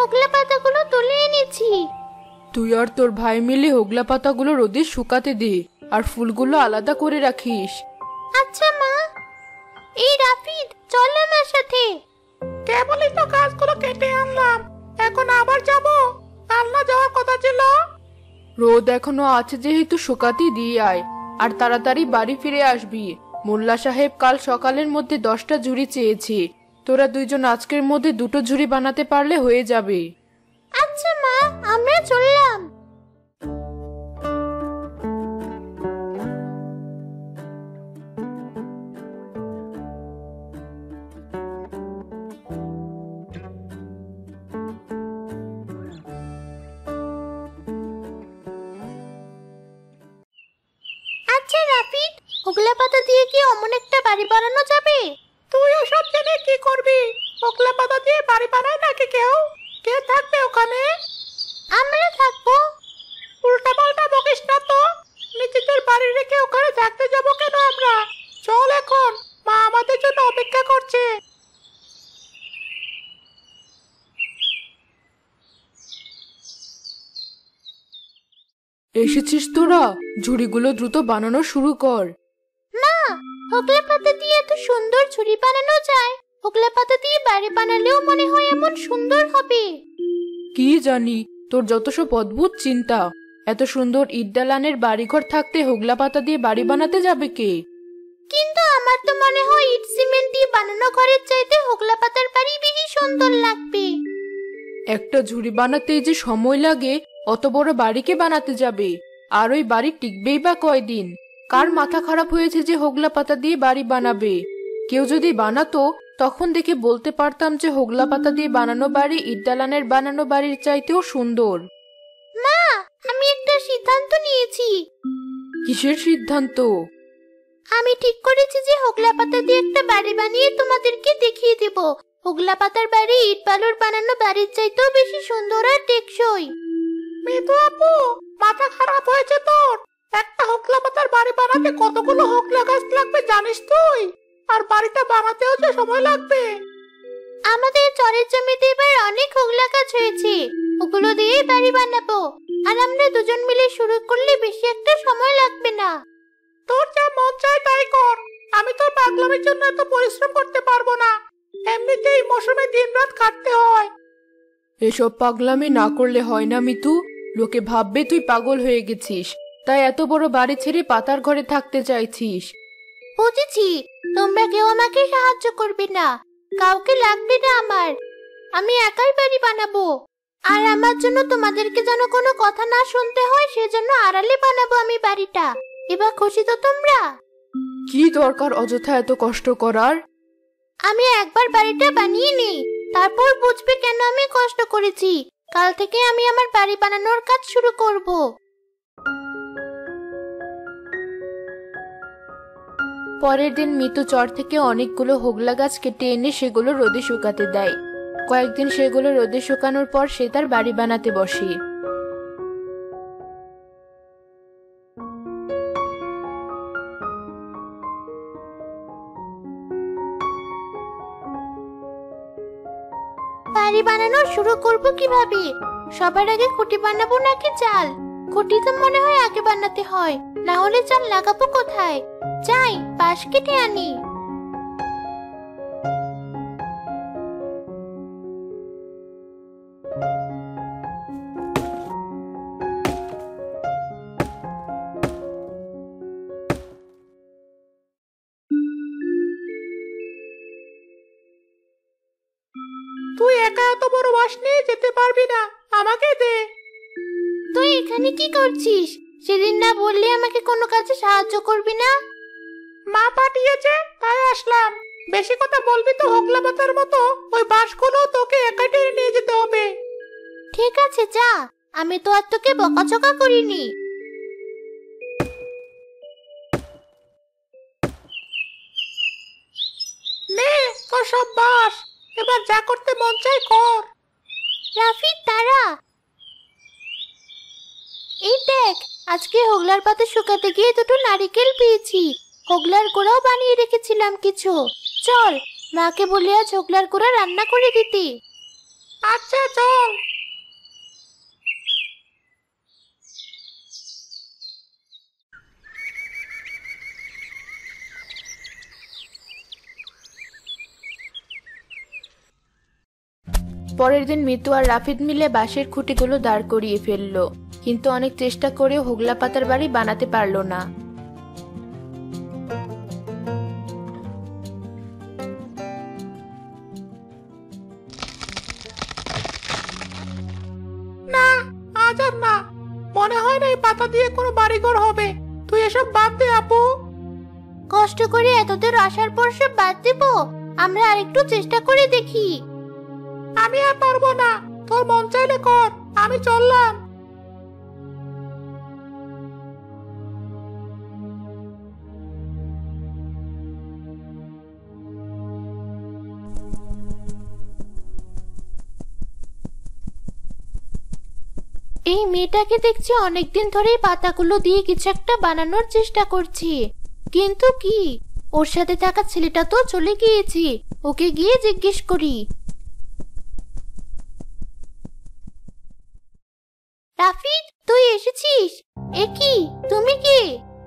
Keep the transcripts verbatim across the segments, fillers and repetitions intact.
হোগলা পাতাগুলো তুলে এনেছি। তুই আর তোর ভাই মিলে হোগলা পাতাগুলো রোদে শুকাতে দে, আর ফুলগুলো আলাদা করে রাখিস। আচ্ছা মা। এই রাফিদ, চল আমার সাথে। কেবলই তো গাছগুলো কেটে আনলাম, এখন আবার যাব? কাল না যাওয়ার কথা ছিল। রোদ এখনো আছে যেহেতু শুকাতে দিয়ে আয়, আর তাড়াতাড়ি বাড়ি ফিরে আসবি। মোল্লা সাহেব কাল সকালের মধ্যে দশটা ঝুড়ি চেয়েছে, তোরা দুইজন আজকের মধ্যে দুটো ঝুড়ি বানাতে পারলে হয়ে যাবে। আচ্ছা মা, আমরা চললাম। আচ্ছা রাফিদ, হোগলা পাতা দিয়ে কি অমন একটা বাড়ি বানানো যাবে? তুই ওসব জেনে কি করবি? হোগলা পাতা দিয়ে বাড়ি বানায় নাকি কেউ? কে থাকবে ওখানে? আমরা থাকবো। উল্টা পাল্টা বকিস না তো। নিজেদের বাড়ি রেখে ওখানে থাকতে যাবো কেন আমরা? চল এখন, মা আমাদের জন্য অপেক্ষা করছে। এসেছিস তোরা? ঝুড়িগুলো দ্রুত বানানো শুরু কর। না, হোগলা পাতা দিয়ে এত সুন্দর ঝুড়ি বানানো যায়। হোগলা পাতা দিয়ে বাড়ি বানালেও মনে হয় এমন সুন্দর হবে। কি জানি, তোর যত সব অদ্ভুত চিন্তা। এত সুন্দর ইট দালানের বাড়িঘর থাকতে হোগলা পাতা দিয়ে বাড়ি বানাতে যাবে কে? কিন্তু আমার তো মনে হয় ইট সিমেন্ট দিয়ে বানানো ঘরের চাইতে হোগলা পাতার বাড়ি বেশি সুন্দর লাগবে। একটা ঝুড়ি বানাতেই যে সময় লাগে, অত বড় বাড়িকে বানাতে যাবে, আর ওই বাড়ি টিকবেই বা কয়দিন? কার মাথা খারাপ হয়েছে যে হোগলা পাতা দিয়ে বাড়ি বানাবে? কেউ যদি বানাতো তখন দেখে বলতে পারতাম যে হোগলা পাতা দিয়ে বানানো বাড়ি ইট দালানের বানানো বাড়ির চাইতেও সুন্দর। মা, আমি একটা সিদ্ধান্ত নিয়েছি। কিসের সিদ্ধান্ত? আমি ঠিক করেছি যে হোগলা পাতা দিয়ে একটা বাড়ি বানিয়ে তোমাদেরকে দেখিয়ে দেব। হোগলা পাতার বাড়ি ইট বালুর বানানো বাড়ির চাইতেও বেশি সুন্দর আর টেকসই। মিতু আপু, মাথা খারাপ হয়েছে তোর? একটা হোগলা পাতার বাড়ি বানাতে কতগুলো হোগলা গাছ লাগবে জানিস তুই? আর বাড়িটা বানাতেও যে সময় লাগবে। আমাদের চরের জমিতে এবার অনেক হোগলা গাছ হয়েছে, ওগুলো দিয়ে বাড়ি বানাবো। আর আমরা দুজন মিলে শুরু করলে বেশি একটা সময় লাগবে না। তোর যা মন চায় তাই কর, আমি তোর পাগলামির জন্য এত পরিশ্রম করতে পারবো না। এমনিতেই মৌসুমে দিনরাত কাটতে হয়। এসব পাগলামি না করলে হয় না মিতু। লোকে ভাববে তুই পাগল হয়ে গেছিস, তাই এত বড় বাড়ি ছেড়ে পাতার ঘরে থাকতে চাইছিস। বুঝেছি, তোমরা কেউ আমাকে সাহায্য করবে না, কাউকে লাগবে না আমার। আমি একাই বাড়ি বানাবো। আর আমার জন্য তোমাদেরকে যেন কোনো কথা না শুনতে হয়, সেজন্য আড়ালে বানাবো আমি বাড়িটা। এবার খুশি তো তোমরা? কি দরকার অযথা এত কষ্ট করার? আমি একবার বাড়িটা বানিয়ে নিই, তারপর বুঝবে কেন আমি কষ্ট করেছি। কাল থেকে আমি আমার বাড়ি বানানোর কাজ শুরু করব। পরের দিন মিতু চর থেকে অনেকগুলো হোগলা গাছ কেটে এনে সেগুলো রোদে শুকাতে দেয়। কয়েকদিন সেগুলো রোদে শুকানোর পর সে তার বাড়ি বানাতে বসে। বাড়ি বানানো শুরু করব কিভাবে? সবার আগে খুঁটি বানাবো নাকি চাল? খুঁটি তো মনে হয় আগে বানাতে হয়, না হলে চাল লাগাবো কোথায়? যাই, বাঁশ কেটে আনি। তুই একা এত বড় বাঁশ নিয়ে যেতে পারবি না, আমাকে দে। তুই এখানে কি করছিস? সেদিন না বললি আমাকে কোনো কাজে সাহায্য করবি না? মা পাঠিয়েছে তাই আসলাম। বেশি কথা বলবি তো হোগলা পাতার মতো ওই বাঁশগুলো তোকে একা টেনে নিয়ে যেতে হবে। ঠিক আছে যা, আমি তো আর তোকে বকাঝকা করিনি। নে তোর সব বাঁশ, এবার যা করতে মন চাই কর। রাফিদ দাঁড়া, এই দেখ, আজকে হোগলার পাতা শুকাতে গিয়ে দুটো নারিকেল পেয়েছি। হোগলার গুঁড়াও বানিয়ে রেখেছিলাম কিছু। চল, মাকে বলি আজ হোগলার গুঁড়া রান্না করে দিতে। আচ্ছা চল। পরের দিন মিতু আর রাফিদ মিলে বাঁশের খুঁটিগুলো দাঁড় করিয়ে ফেললো, কিন্তু অনেক চেষ্টা করেও হোগলা পাতার বাড়ি বানাতে পারলো না। না, আজ আর না, মনে হয় না এই পাতা দিয়ে কোনো বাড়িঘর হবে। তুই এসব বাদ দে আপু। কষ্ট করে এতদূর আসার পর সব বাদ দেব? আমরা আরেকটু চেষ্টা করে দেখি। আমি আর পারবো না, তোর মন চাইলে কর, আমি চললাম। এই মেয়েটাকে দেখছি অনেকদিন ধরেই পাতাগুলো দিয়ে কিছু একটা বানানোর চেষ্টা করছি, কিন্তু কি? ওর সাথে থাকা ছেলেটা তো চলে গিয়েছে, ওকে গিয়ে জিজ্ঞেস করি। রাফিদ, তুই এসেছিস? এ কি, তুমি কি?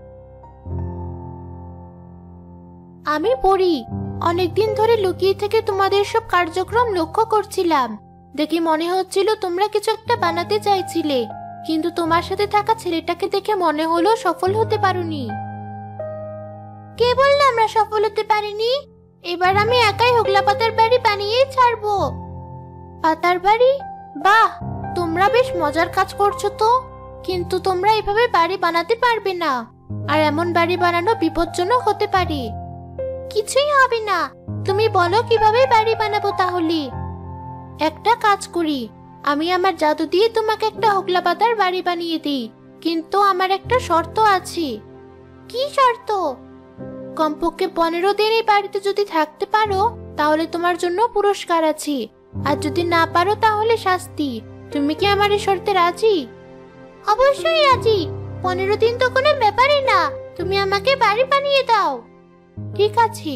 আমি পড়ি। অনেকদিন ধরে লুকিয়ে থেকে তোমাদের সব কার্যক্রম লক্ষ্য করছিলাম। দেখে মনে হচ্ছিল তোমরা কিছু একটা বানাতে চাইছিলে, কিন্তু তোমার সাথে থাকা ছেলেটাকে দেখে মনে হলো সফল হতে পারোনি। কে বললো আমরা সফল হতে পারিনি? এবার আমি একাই হোগলা পাতার বাড়ি বানিয়েই ছাড়বো। পাতার বাড়ি? বাহ, তোমরা বেশ মজার কাজ করছো তো। কিন্তু তোমরা এভাবে বাড়ি বানাতে পারবে না, আর এমন বাড়ি বানানো বিপজ্জনক হতে পারে। কিছুই হবে না, তুমি বলো কিভাবে বাড়ি বানাবো তাহলে। একটা কাজ করি, আমি আমার জাদু দিয়ে তোমাকে একটা হোগলা পাতার বাড়ি বানিয়ে দিই, কিন্তু আমার একটা শর্ত আছে। কি শর্ত? কমপক্ষে পনেরো দিন এই বাড়িতে যদি থাকতে পারো তাহলে তোমার জন্য পুরস্কার আছে, আর যদি না পারো তাহলে শাস্তি। তুমি কি আমার এই শর্তে রাজি? অবশ্যই রাজি। পনেরো দিন তো কোনো ব্যাপারই না, তুমি আমাকে বাড়ি বানিয়ে দাও। ঠিক আছে।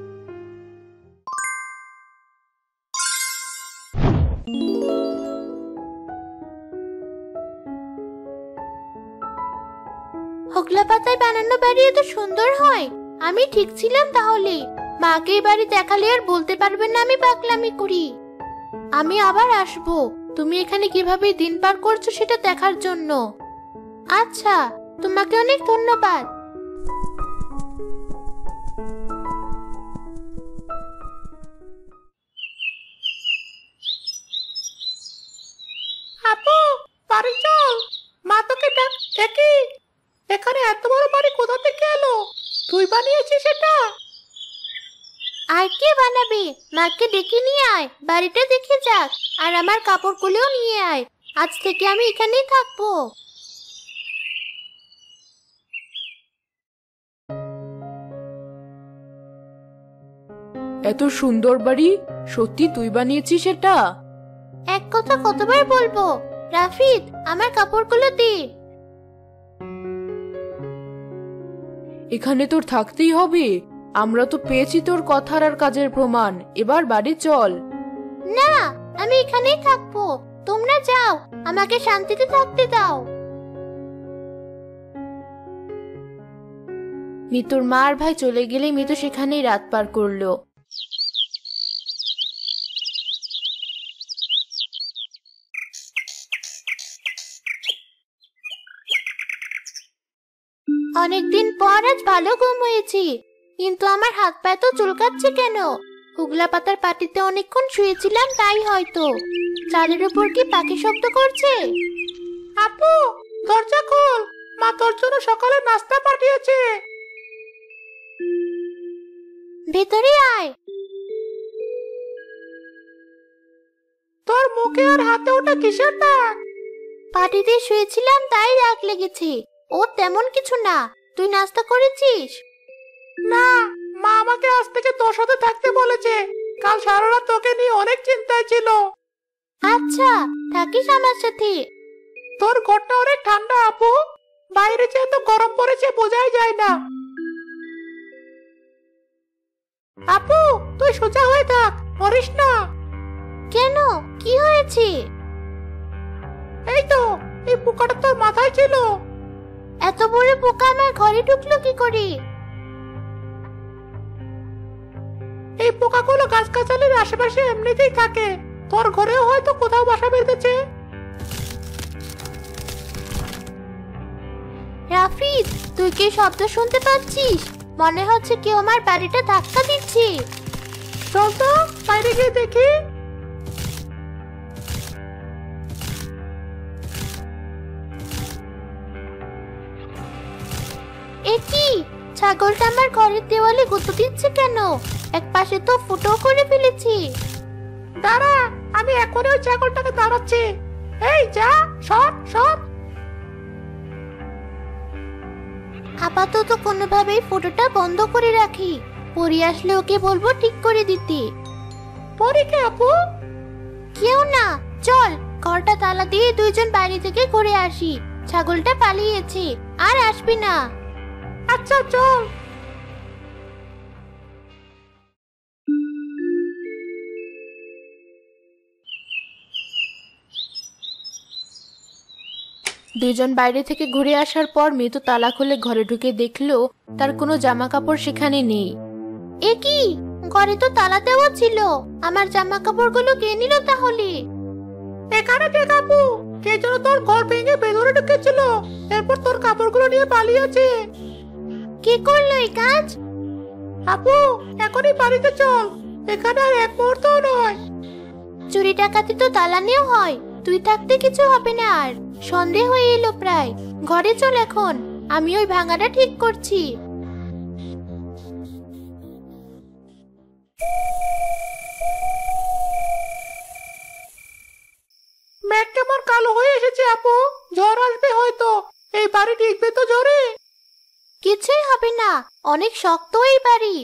হোগলা পাতায় বানানো বাড়ি এত সুন্দর হয়? আমি ঠিক ছিলাম তাহলে। মাকে এই বাড়ি দেখালে আর বলতে পারবে না আমি পাগলামি করি। আমি আবার আসবো, তুমি এখানে কিভাবে দিন পার করছো সেটা দেখার জন্য। আচ্ছা, তোমাকে অনেক ধন্যবাদ। আপু, বাড়ি চল, মা তোকে ডাক। একই, এখানে এত বড় বাড়ি কোথা থেকে এলো? তুই বানিয়েছিস এটা? আর কে বানাবে? মাকে ডেকে নিয়ে আয়, বাড়িটা দেখে যাক, আর আমার কাপড়গুলোও নিয়ে আয়। আজ থেকে আমি এখানেই থাকবো। এত সুন্দর বাড়ি সত্যি তুই বানিয়েছিস এটা? এক কথা কতবার বলবো? রাফিদ, আমার কাপড়গুলো দে। এখানে তোর থাকতেই হবে? আমরা তো পেয়েছি তোর কথার আর কাজের প্রমাণ। এবার বাড়ি চল। না, আমি এখানেই থাকবো। তোমরা যাও, আমাকে শান্তিতে থাকতে দাও। মিতুর মা আর ভাই চলে গেলে মিতু সেখানেই রাত পার করলো। অনেকদিন পর আজ ভালো ঘুম হয়েছে, কিন্তু আমার হাত পা তো চুলকাচ্ছে কেন? হোগলা পাতার পাটিতে অনেকক্ষণ শুয়েছিলাম তাই হয়তো। চালের উপর কি পাখি শব্দ করছে? আপু, দরজা খোল, মা তোর জন্য সকালে নাস্তা পাঠিয়েছে। ভেতরে আয়। তোর মুখে আর হাতে ওটা কিসের দাগ? পাটিতে শুয়েছিলাম তাই রাগ লেগেছে। ও তেমন কিছু না। তুই নাস্তা করেছিস? না, মা আমাকে আজ থেকে তোর সাথে থাকতে বলেছে। কাল সারা রাত তোকে নিয়ে অনেক চিন্তায় ছিল। আচ্ছা, থাকিস আমার সাথে। তোর ঘরটা অনেক ঠান্ডা আপু, বাইরে যে এত গরম পড়েছে বোঝাই যায় না। আপু, তুই সোজা হয়ে থাক, মরিস না। কেন, কি হয়েছে? এই তো, এই পোকাটা তোর মাথায় ছিল। এত বড় পোকা আমার ঘরে ঢুকলো কি করে? এই পোকাগুলো গাছগাছালির আশেপাশে এমনিতেই থাকে, তোর ঘরেও হয়তো কোথাও বাসা বেঁধেছে। রাফিদ, তুই কি শব্দ শুনতে পাচ্ছিস? মনে হচ্ছে কেউ আমার বাড়িটা ধাক্কা দিচ্ছে। চল তো বাইরে গিয়ে দেখি। এ কি, ছাগলটা আমার ঘরের দেওয়ালে গুঁতো দিচ্ছে কেন? এক পাশে তো ফুটো করে ফেলেছি। দাঁড়া, আমি এখনই ওই ছাগলটাকে দাঁড়াচ্ছি। এই যা, সর সর। আপাতত কোনোভাবেই ফুটোটা বন্ধ করে রাখি, পরি আসলে ওকে বলবো ঠিক করে দিতে। পরীকে আপু? কেউ না, চল ঘরটা তালা দিয়ে দুইজন বাইরে থেকে ঘুরে আসি। ছাগলটা পালিয়েছে, আর আসবি না। আচ্ছা চল। দুইজন বাইরে থেকে ঘুরে আসার পর মিতু তালা খুলে ঘরে ঢুকে দেখলো তার কোনো জামা কাপড় সেখানে নেই। এ কি, ঘরে তো তালা দেওয়া ছিল, আমার জামা কাপড়গুলো কে নিল তাহলে? এখানে দেখ আপু, কে যেন তোর ঘর ভেঙে ভেতরে ঢুকেছিল, এরপর তোর কাপড়গুলো নিয়ে পালিয়েছে। কে করলো এই কাজ? আপু, এখনই বাড়িতে চল, এখানে আর এক মুহূর্তও নয়। চুরি ডাকাতি তো দালানেও হয়, তুই থাকতে কিছু হবে না। আর সন্দেহ হয়ে এলো প্রায়, ঘরে চল এখন, আমি ওই ভাঙাটা ঠিক করছি। মেঘ কেমন কালো হয়ে এসেছে আপু, ঝড় আসবে হয়তো। এই বাড়ি টিকবে তো ঝড়ে? কিছুই হবে না, অনেক শক্ত এই বাড়ি।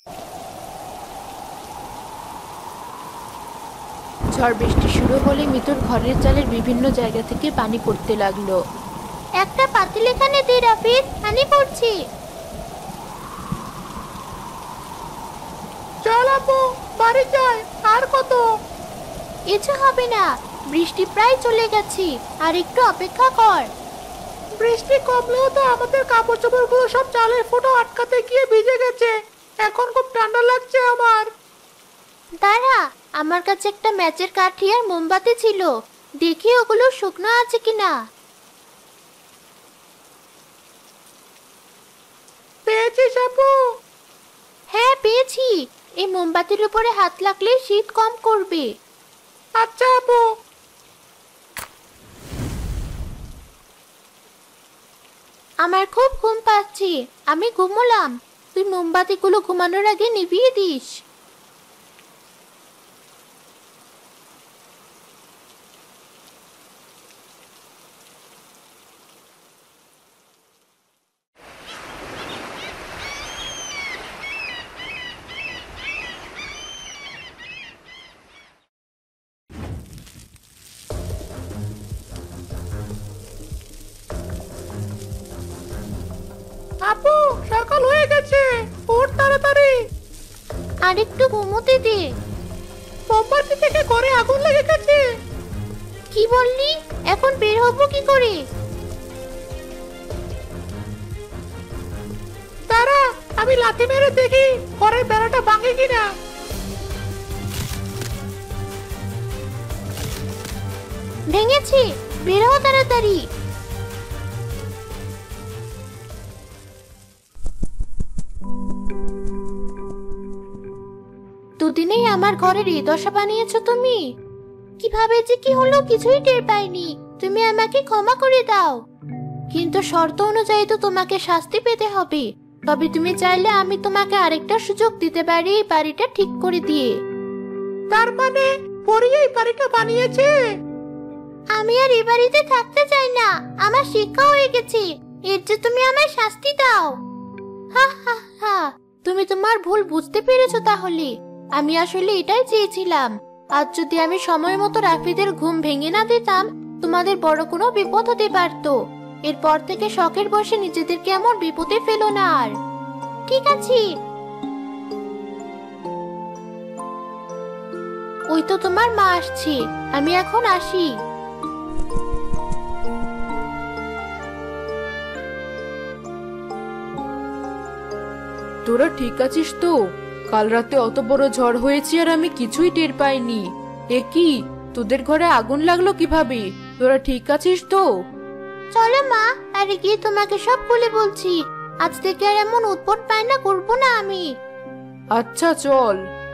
ঝড় বৃষ্টি শুরু হলে মিতুর ঘরের চালের বিভিন্ন জায়গা থেকে পানি পড়তে লাগলো। একটা পাতিল এখানে দে রাফিদ, পানি পড়ছে। চল আপু, বাড়ি যাই। আর কত? কিছু হবে না, বৃষ্টি প্রায় চলে গেছে, আর একটু অপেক্ষা কর। বৃষ্টি কমলেও তো আমাদের কাপড় চোপড়গুলো সব চালের ফুটো আটকাতে গিয়ে ভিজে গেছে। এখন খুব ঠান্ডা লাগছে আমার। দাঁড়া, আমার কাছে একটা ম্যাচের কাঠি আর মোমবাতি ছিল, দেখি ওগুলো শুকনো আছে কিনা। পেয়েছিস আপু? হ্যাঁ পেয়েছি, এই মোমবাতির উপরে হাত লাগলে শীত কম করবে। আচ্ছা আপু। আমার খুব ঘুম পাচ্ছে, আমি ঘুমোলাম, তুই মোমবাতিগুলো ঘুমানোর আগে নিভিয়ে দিস। আপু, সকাল হয়ে গেছে, ওঠ তাড়াতাড়ি। আর একটু ঘুমোতে দে। মোমবাতি থেকে ঘরে আগুন লেগে গেছে। কি বললি? এখন বের হবো কি করে? দাঁড়া, আমি লাথি মেরে দেখি ঘরের বেড়াটা ভাঙে কিনা। ভেঙেছে, বের হও তাড়াতাড়ি। দুদিনেই আমার ঘরের এই দশা বানিয়েছো তুমি। কিভাবে যে কি হলো কিছুই টের পাইনি, তুমি আমাকে ক্ষমা করে দাও। কিন্তু শর্ত অনুযায়ী তো তোমাকে শাস্তি পেতে হবে, তবে তুমি চাইলে আমি তোমাকে আরেকটা সুযোগ দিতে পারি এই বাড়িটা ঠিক করে দিয়ে। তার মানে পরি এই বাড়িটা বানিয়েছে? আমি আর এই বাড়িতে থাকতে চাই না, আমার শিক্ষা হয়ে গেছে, এর যে তুমি আমায় শাস্তি দাও। হা হা হা, তুমি তোমার ভুল বুঝতে পেরেছো তাহলে। আমি আসলে এটাই চেয়েছিলাম, আজ যদি আমি সময় মতো রাফিদের ঘুম ভেঙে না দিতাম, তোমাদের বড় কোনো বিপদ হতে পারতো। এরপর থেকে শখের বসে নিজেদেরকে এমন বিপদে ফেলো না আর। ঠিক আছে। ওই তো তোমার মা আসছে, আমি এখন আসি। তোরা ঠিক আছিস তো? কাল রাতে অত বড় ঝড় হয়েছে আর আমি কিছুই টের পাইনি। এ কি, তোদের ঘরে আগুন লাগলো কিভাবে? তোরা ঠিক আছিস তো? চলো মা, আরে গিয়ে তোমাকে সব খুলে বলছি। আজ থেকে আর এমন উৎপট পায় না করবো না আমি। আচ্ছা চল।